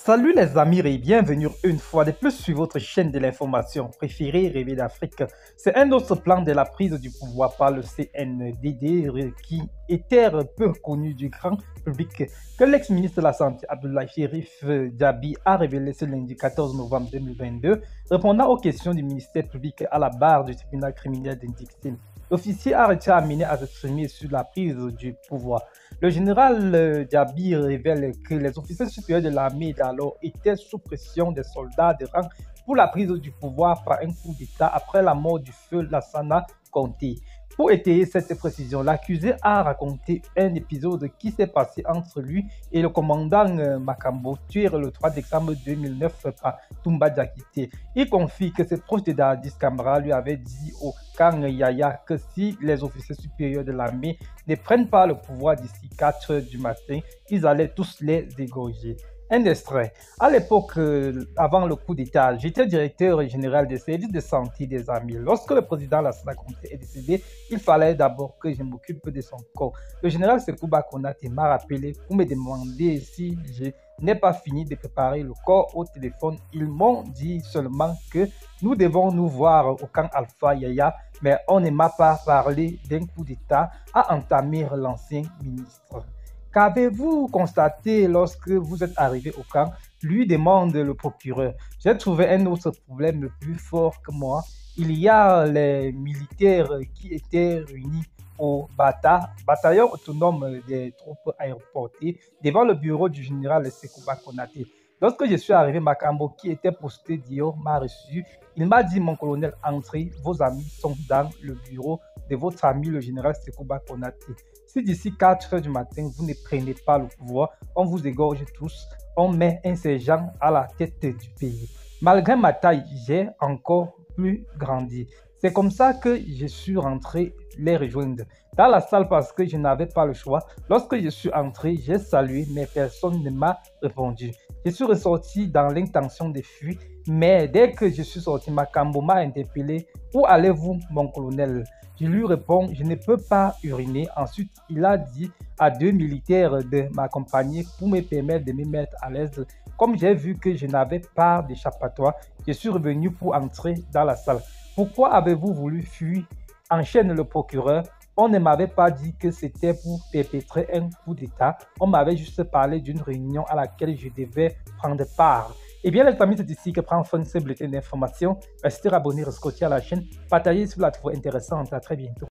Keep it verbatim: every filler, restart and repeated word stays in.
Salut les amis et bienvenue une fois de plus sur votre chaîne de l'information préférée Rêver d'Afrique. C'est un autre plan de la prise du pouvoir par le C N D D qui était peu connu du grand public que l'ex-ministre de la Santé Abdoulaye Cherif Diaby a révélé ce lundi quatorze novembre deux mille vingt-deux, répondant aux questions du ministère public à la barre du tribunal criminel d'Indixine. L'officier a été amené à s'exprimer sur la prise du pouvoir. Le général Diaby révèle que les officiers supérieurs de l'armée d'alors étaient sous pression des soldats de rang pour la prise du pouvoir par un coup d'État après la mort du feu Lassana Conté. Pour étayer cette précision, l'accusé a raconté un épisode qui s'est passé entre lui et le commandant Makambo, tué le trois décembre deux mille neuf par Toumba Diakité. Il confie que ses proches de Dadis Camara lui avaient dit au Kang Yaya que si les officiers supérieurs de l'armée ne prennent pas le pouvoir d'ici quatre heures du matin, ils allaient tous les égorger. Un extrait. À l'époque, euh, avant le coup d'État, j'étais directeur général des services de santé des armées. Lorsque le président Lassana Conté est décédé, il fallait d'abord que je m'occupe de son corps. Le général Sekouba Konaté m'a rappelé pour me demander si je n'ai pas fini de préparer le corps au téléphone. Ils m'ont dit seulement que nous devons nous voir au camp Alpha Yaya, mais on ne m'a pas parlé d'un coup d'État, a entamé l'ancien ministre. Qu'avez-vous constaté lorsque vous êtes arrivé au camp? Lui demande le procureur. J'ai trouvé un autre problème plus fort que moi. Il y a les militaires qui étaient réunis au Bata, bataillon autonome des troupes aéroportées, devant le bureau du général Sekouba Konaté. Lorsque je suis arrivé, Makambo, qui était posté dehors, m'a reçu. Il m'a dit, mon colonel, entrez, vos amis sont dans le bureau de votre ami, le général Sekouba Konaté. Si d'ici quatre heures du matin, vous ne prenez pas le pouvoir, on vous égorge tous, on met un sergent à la tête du pays. Malgré ma taille, j'ai encore plus grandi. C'est comme ça que je suis rentré les rejoindre dans la salle parce que je n'avais pas le choix. Lorsque je suis entré, j'ai salué, mais personne ne m'a répondu. Je suis ressorti dans l'intention de fuir, mais dès que je suis sorti, Makambo m'a interpellé. Où allez-vous, mon colonel? Je lui réponds, je ne peux pas uriner. Ensuite, il a dit à deux militaires de m'accompagner pour me permettre de me mettre à l'aise. Comme j'ai vu que je n'avais pas d'échappatoire, je suis revenu pour entrer dans la salle. Pourquoi avez-vous voulu fuir? Enchaîne le procureur. On ne m'avait pas dit que c'était pour perpétrer un coup d'État. On m'avait juste parlé d'une réunion à laquelle je devais prendre part. Et bien les amis, c'est ici que prend fin ce bulletin d'information. Restez abonnés, rescotez à la chaîne, partagez si vous la trouvez intéressante. À très bientôt.